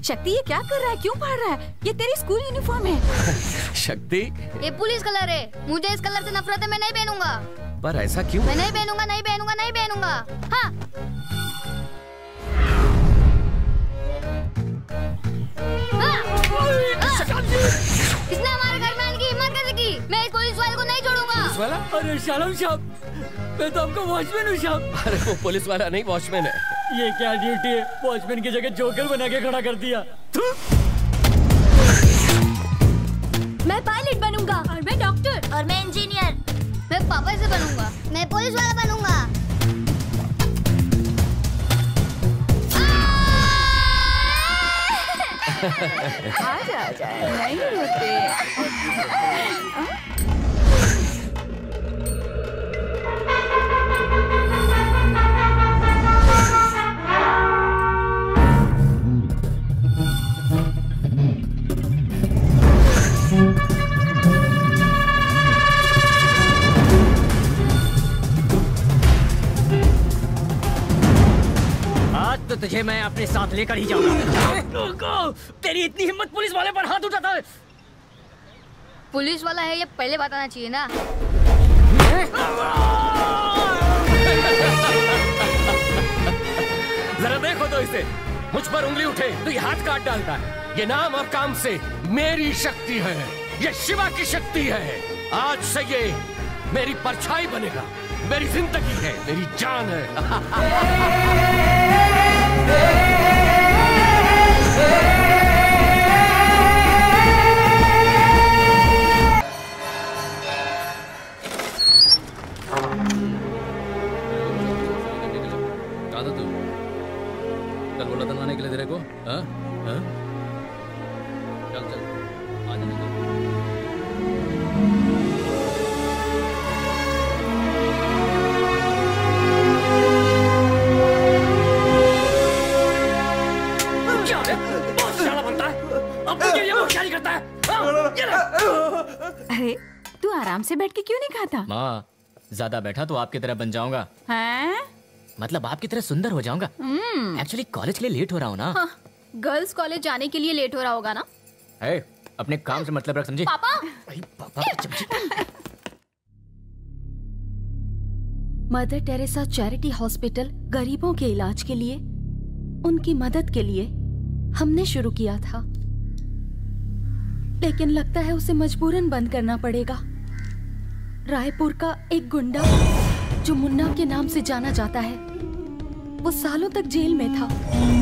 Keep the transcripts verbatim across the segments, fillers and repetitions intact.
शक्ति ये क्या कर रहा है, क्यों पढ़ रहा है? ये तेरी स्कूल यूनिफॉर्म है। शक्ति, ये पुलिस कलर है, मुझे इस कलर से नफरत है, मैं नहीं पहनूंगा। पर ऐसा क्यों? मैं नहीं पहनूंगा, नहीं पहनूंगा, नहीं पहनूंगा। हाँ। इसने हमारे घर में आने की हिम्मत कैसे की? मैं इस पुलिस वाले को नहीं छोड़ूंगा। पुलिस वाला? अरे शालम साहब, मैं तो आपका वॉचमैन हूँ साहब। अरे वो पुलिस वाला नहीं, वॉचमैन है। ये क्या ड्यूटी है, वॉचमैन की जगह जोकर बना के खड़ा कर दिया। मैं पायलट बनूंगा और मैं डॉक्टर और मैं इंजीनियर। मैं पापा से बनूंगा, मैं पुलिस वाला बनूंगा। आजा आजा, नहीं रोते। तो तुझे मैं अपने साथ लेकर ही जाऊंगा। तेरी इतनी हिम्मत पुलिस वाले पर हाथ उठाता है? पुलिस वाला है ये पहले बताना चाहिए ना। जरा देखो तो इसे, मुझ पर उंगली उठे तो ये हाथ काट डालता है। ये नाम और काम से मेरी शक्ति है, ये शिवा की शक्ति है। आज से ये मेरी परछाई बनेगा, मेरी जिंदगी है, मेरी जान है। कहाँ था तू? कल बोला था आने के लिए तेरे को? हाँ? हाँ? चल चल, आ जा निकल। अरे तू आराम से बैठ के क्यों नहीं खाता? माँ, ज्यादा बैठा तो आपकी तरह बन जाऊंगा। हैं? मतलब आपकी तरह सुंदर हो जाऊंगा। एक्चुअली कॉलेज के लिए लेट हो रहा हूँ ना। हाँ, गर्ल्स कॉलेज जाने के लिए लेट हो रहा होगा ना। है, अपने काम से मतलब रख, समझी? पापा, पापा मदर टेरेसा चैरिटी हॉस्पिटल गरीबों के इलाज के लिए, उनकी मदद के लिए हमने शुरू किया था, लेकिन लगता है उसे मजबूरन बंद करना पड़ेगा। रायपुर का एक गुंडा जो मुन्ना के नाम से जाना जाता है, वो सालों तक जेल में था।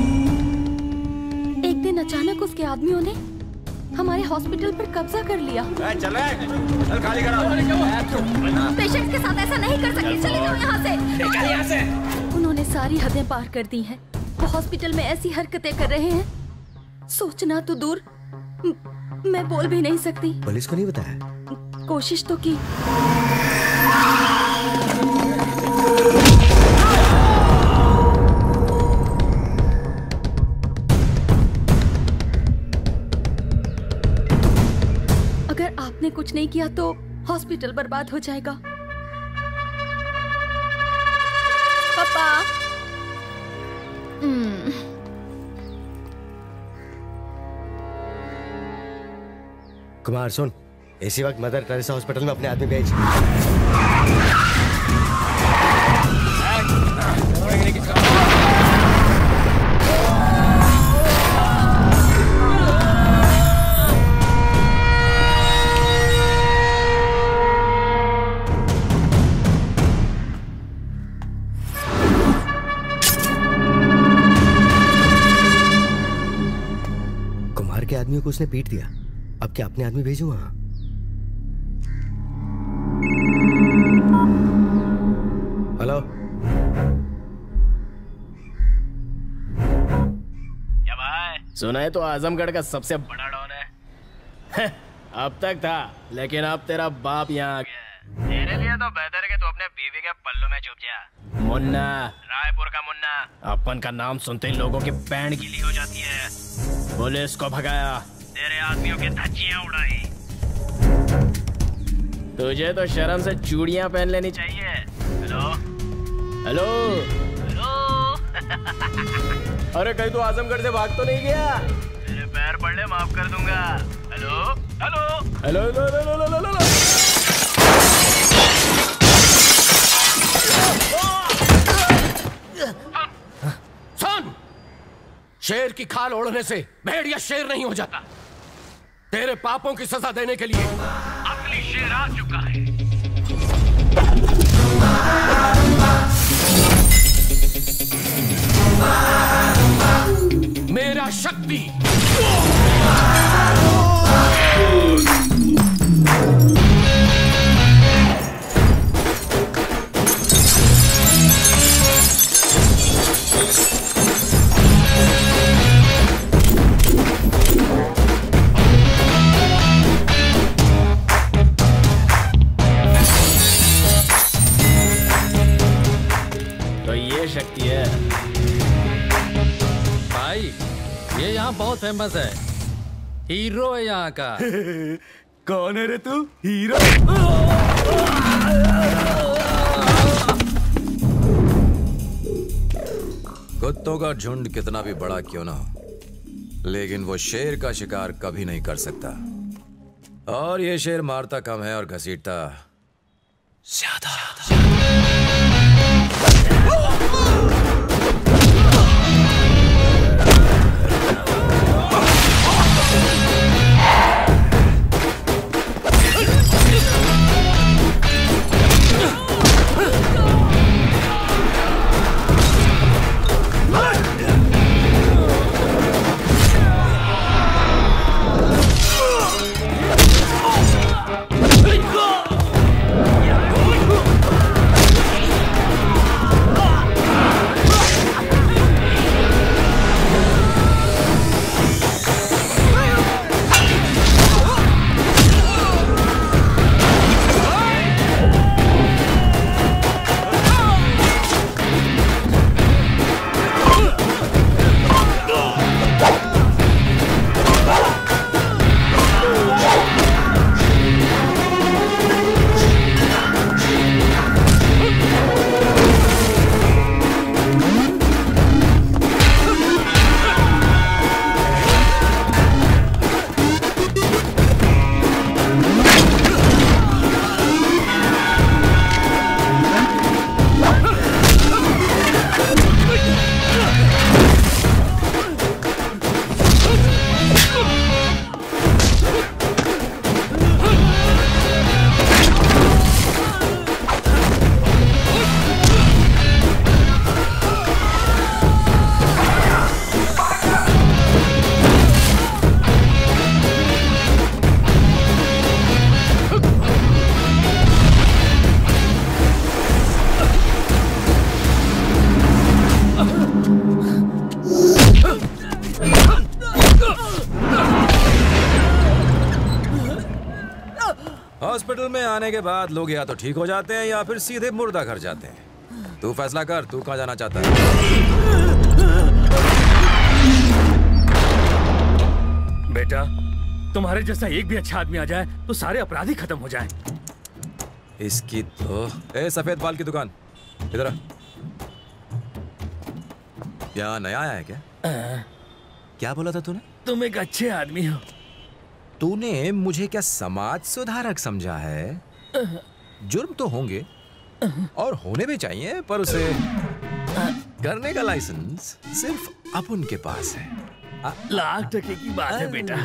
एक दिन अचानक उसके आदमियों ने हमारे हॉस्पिटल पर कब्जा कर लिया। चल चल खाली करो। पेशेंट के साथ ऐसा नहीं कर सकते, चले जाओ यहाँ से। निकल यहाँ से। उन्होंने सारी हदें पार कर दी हैं। वो हॉस्पिटल में ऐसी हरकतें कर रहे हैं, सोचना तो दूर, मैं बोल भी नहीं सकती। पुलिस को नहीं बताया? कोशिश तो की। अगर आपने कुछ नहीं किया तो हॉस्पिटल बर्बाद हो जाएगा। पापा, कुमार सुन, इसी वक्त मदर टेरेसा हॉस्पिटल में अपने आदमी भेज। कुमार के आदमियों को उसने पीट दिया, अब क्या अपने आदमी भेजूं वहां? हेलो, क्या भाई? सुना है तो आजमगढ़ का सबसे बड़ा डॉन है। अब तक था, लेकिन अब तेरा बाप यहाँ आ गया। तेरे लिए तो बेहतर है कि तू अपने बीवी के पल्लू में छुप जा। मुन्ना, रायपुर का मुन्ना। अपन का नाम सुनते ही लोगों की पैंट गीली हो जाती है। पुलिस को भगाया, तेरे आदमियों की धज्जियां उड़ाई। तुझे तो शर्म से चूड़ियां पहन लेनी चाहिए। Hello hello hello. अरे कहीं तो आजमगढ़ से भाग तो नहीं गया? एफ आई आर पढ़ ले, माफ कर दूंगा। Hello hello hello hello hello hello hello सुन, शेर की खाल ओढ़ने से भेड़िया शेर नहीं हो जाता। तेरे पापों की सजा देने के लिए असली शेर आ चुका है। मेरा शक्ति तो ये शक्ति है भाई, ये यहाँ बहुत फेमस है, हीरो है यहाँ का। कौन है रे तू? हीरो? कुत्तों का झुंड कितना भी बड़ा क्यों ना हो, लेकिन वो शेर का शिकार कभी नहीं कर सकता। और ये शेर मारता कम है और घसीटता ज्यादा। हॉस्पिटल में आने के बाद लोग या तो ठीक हो जाते हैं या फिर सीधे मुर्दा घर जाते हैं। तू फैसला कर, तू कहाँ जाना चाहता है? बेटा, तुम्हारे जैसा एक भी अच्छा आदमी आ जाए तो सारे अपराधी खत्म हो जाएं। इसकी तो ए सफेद बाल की दुकान इधर आ। यहाँ नया आया है क्या? आ, क्या बोला था तूने? तुम एक अच्छे आदमी हो। तूने मुझे क्या समाज सुधारक समझा है? जुर्म तो होंगे और होने भी चाहिए, पर उसे करने का लाइसेंस सिर्फ अपन के पास है। लाख टके की बात है बेटा।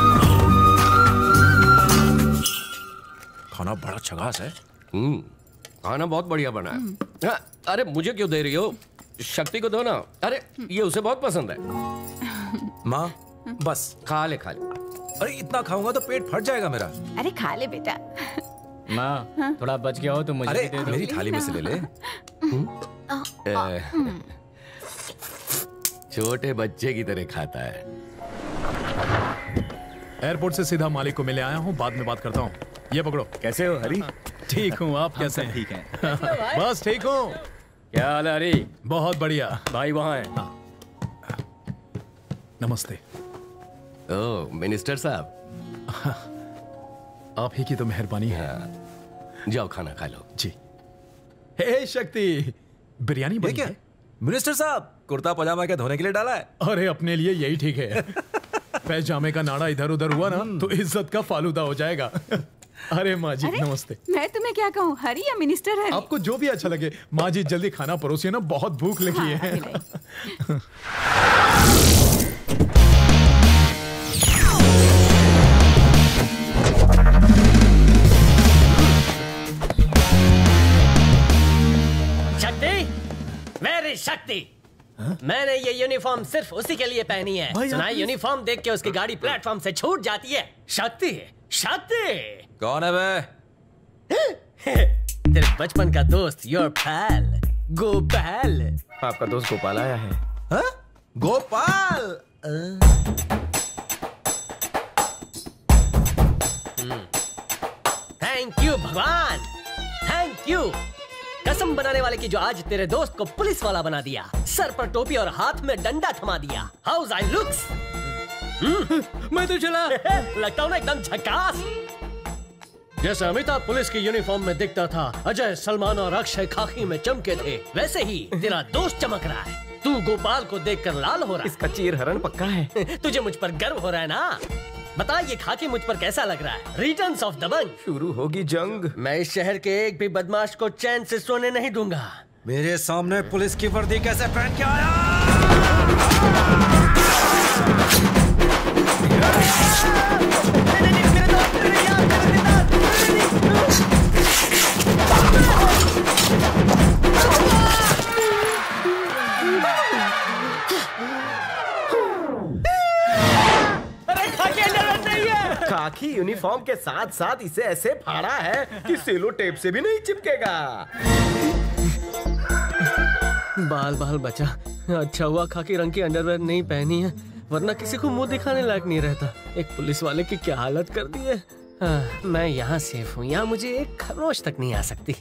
बड़ा चगास है। हम्म, खाना बहुत बढ़िया बना है। हाँ, अरे मुझे क्यों दे रही हो? शक्ति को दो ना। अरे ये उसे बहुत पसंद है। माँ बस खा ले खा ले। अरे इतना खाऊंगा तो पेट फट जाएगा मेरा। अरे खा ले बेटा। माँ हाँ? थोड़ा बच गया हो तो मुझे अरे भी दे दो। मेरी थाली में से ले ले। छोटे बच्चे की तरह खाता है। एयरपोर्ट से सीधा मालिक को मिले आया हूँ, बाद में बात करता हूँ। ये पकड़ो। कैसे हो हरी? ठीक हूँ, आप कैसे हैं? ठीक हैं। बस ठीक हूँ। क्या हाल है हरी? बहुत बढ़िया। भाई वहाँ है। हाँ। नमस्ते। ओह मिनिस्टर साहब, आप ही की तो मेहरबानी है। जाओ खाना खा लो। जी। हे शक्ति, बिरयानी बनी क्या? है? मिनिस्टर साहब, कुर्ता पजामा क्या धोने के लिए डाला है? अरे अपने लिए यही ठीक है। पैजामे का नाड़ा इधर उधर हुआ ना तो इज्जत का फालूदा हो जाएगा। अरे माँ जी नमस्ते। मैं तुम्हें क्या कहूँ, हरी या मिनिस्टर हरी? आपको जो भी अच्छा लगे। माँ जी जल्दी खाना परोसिए ना, बहुत भूख लगी है। शक्ति, मेरी शक्ति, मैंने ये यूनिफॉर्म सिर्फ उसी के लिए पहनी है। सुना है यूनिफॉर्म देख के उसकी गाड़ी प्लेटफॉर्म से छूट जाती है। शक्ति, शक्ति। कौन है बे? तेरे बचपन का दोस्त, योर पैल गोपाल। आपका दोस्त गोपाल आया है। हा? गोपाल। थैंक यू भगवान, थैंक यू। कसम बनाने वाले की जो आज तेरे दोस्त को पुलिस वाला बना दिया, सर पर टोपी और हाथ में डंडा थमा दिया। How's I looks? मैं तो चला लगता हूँ ना एकदम झकास। जैसे अमिताभ पुलिस की यूनिफॉर्म में दिखता था, अजय, सलमान और अक्षय खाकी में चमके थे, वैसे ही तेरा दोस्त चमक रहा है। तू गोपाल को देखकर लाल हो रहा है। इसका चीर हरण पक्का है। तुझे मुझ पर गर्व हो रहा है ना? बता ये खाकी मुझ पर कैसा लग रहा है? Returns of Dabangg. शुरू होगी जंग। मैं इस शहर के एक भी बदमाश को चैन से सोने नहीं दूंगा। मेरे सामने पुलिस की वर्दी कैसे पहन के आया? खाकी यूनिफॉर्म के साथ साथ इसे ऐसे फाड़ा है कि सेलो टेप से भी नहीं चिपकेगा। बाल बाल बचा। अच्छा हुआ खाकी रंग की अंडरवेयर नहीं पहनी है, वरना किसी को मुंह दिखाने लायक नहीं रहता। एक पुलिस वाले की क्या हालत कर दी है। हाँ, मैं यहाँ सेफ हूँ, यहाँ मुझे एक खरोच तक नहीं आ सकती।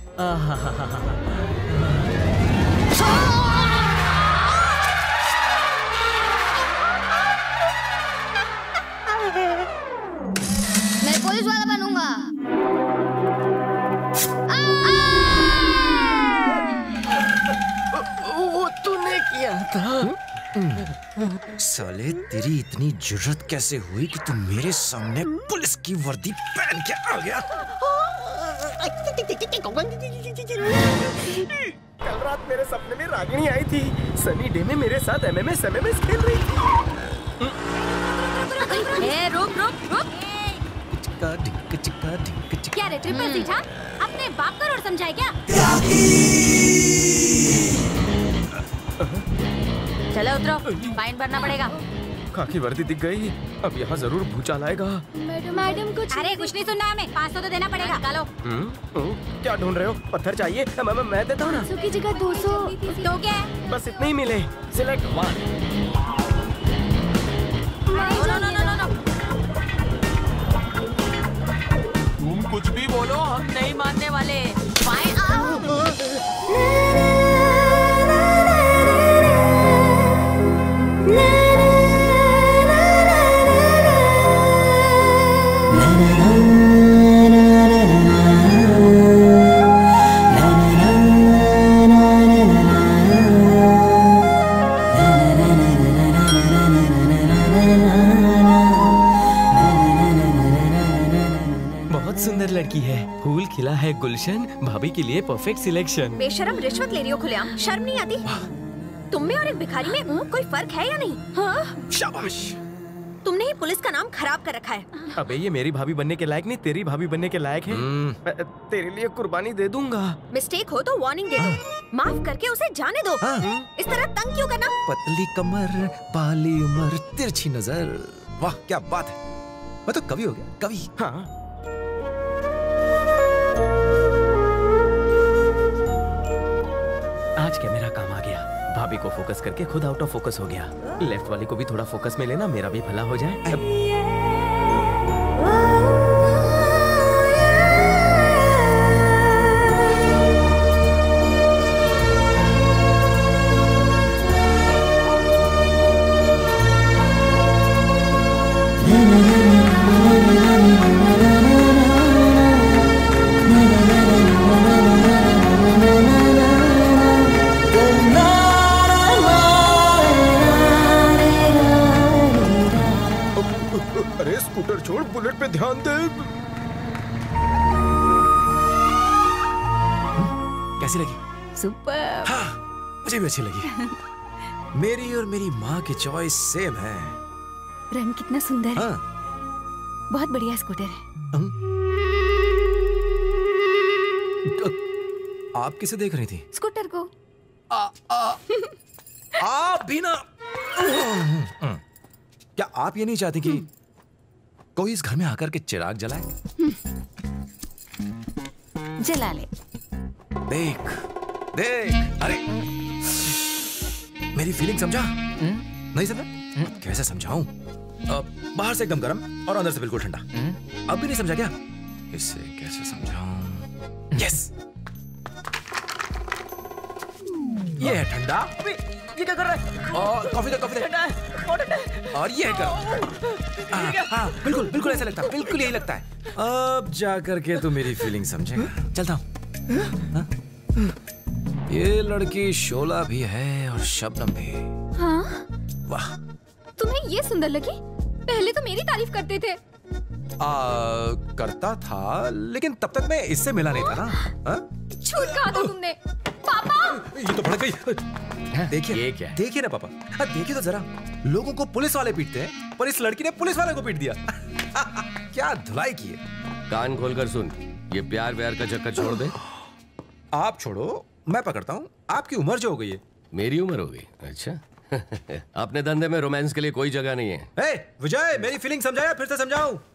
मैं पुलिस वाला बनूंगा। वो तूने किया था। साले तेरी इतनी जुर्रत कैसे हुई कि तू मेरे सामने पुलिस की वर्दी पहन के आ गया? कल रात मेरे सपने में रागिनी आई थी। सनी डे में मेरे साथ एमएमएस एमएमएस खेल रही थी। ए, रुक रुक रुक। चिक्का ढिक्का चिक्का ढिक्का चिक्का। क्या रे ट्रिपल सीट? हाँ? अपने बाप का रोड समझाए क्या? चलो उतरो, फाइन भरना पड़ेगा। खाकी वर्दी दिख गई, अब यहाँ जरूर भूचाल आएगा। मैडम मैडम कुछ अरे कुछ नहीं सुनना हमें, पाँच सौ तो देना पड़ेगा। निकालो। क्या ढूंढ रहे हो? पत्थर चाहिए? मैं, मैं, मैं देता हूँ ना। सौ की जगह दो सौ। तो क्या है? बस इतने ही मिले। Select one. No no no no. तुम कुछ भी बोलो, हम नहीं मानने वाले। फाइन। सुंदर लड़की है, फूल खिला है गुलशन, भाभी के लिए परफेक्ट सिलेक्शन। बेशरम रिश्वत ले रही हो खुलेआम, शर्म नहीं आती? तुम में और एक भिखारी में कोई फर्क है या नहीं? हाँ? शाबाश। तुमने ही पुलिस का नाम खराब कर रखा है। अबे ये मेरी भाभी बनने के लायक नहीं, तेरी भाभी बनने के लायक है। तेरे लिए कुर्बानी दे दूंगा। मिस्टेक हो तो वार्निंग दे दो, माफ करके उसे जाने दो। इस तरह तंग क्यों करना? पतली कमर, बाली उमर, तिरछी नजर, वाह क्या बात है। मैं तो कवि हो गया, कवि। हाँ। आज क्या मेरा काम आ गया, भाभी को फोकस करके खुद आउट ऑफ फोकस हो गया। लेफ्ट वाली को भी थोड़ा फोकस में लेना, मेरा भी भला हो जाए। स्कूटर छोड़, बुलेट पे ध्यान दे। कैसी लगी? सुपर। हाँ, मुझे भी अच्छी लगी। मेरी और मेरी माँ की चॉइस सेम है। रंग कितना सुंदर है। हाँ। बहुत बढ़िया स्कूटर है। आप किसे देख रही थी? स्कूटर को। आ, आ, आप भी ना। क्या आप ये नहीं चाहती कि कोई इस घर में आकर के चिराग जलाए? जला ले। देख देख, अरे मेरी फीलिंग समझा? नहीं समझा? कैसे समझाऊं? बाहर से एकदम गर्म और अंदर से बिल्कुल ठंडा। अब भी नहीं समझा क्या? इससे कैसे समझाऊं? यस, ये है ठंडा। ये क्या कर रहा है? और कॉफी दे, कॉफी दे। ठंडा है, बहुत ठंडा है। और ये है गर्म। हाँ, हाँ, बिल्कुल बिल्कुल ऐसा लगता है, बिल्कुल यही लगता है। अब जाकर के तो मेरी फीलिंग समझेगा। चलता हूँ। ये लड़की शोला भी है और शबनम भी। हाँ? वाह। तुम्हें ये सुंदर लगी? पहले तो मेरी तारीफ करते थे। आ, करता था, लेकिन तब तक मैं इससे मिला नहीं था ना। हाँ? झूठ कहा था तुमने। पापा! ये तो भड़क गई। देखिए, ये क्या? देखिए ना पापा, हाँ, देखिए तो जरा। लोगों को पुलिस वाले पीटते हैं, पर इस लड़की ने पुलिस वाले को पीट दिया। क्या धुलाई की है। कान खोलकर सुन, ये प्यार व्यार का चक्कर छोड़ दे। आप छोड़ो, मैं पकड़ता हूँ। आपकी उम्र जो हो गई है। मेरी उम्र हो गई? अच्छा। अपने धंधे में रोमांस के लिए कोई जगह नहीं है। ए, विजय, मेरी फीलिंग समझाया, फिर से समझाऊं?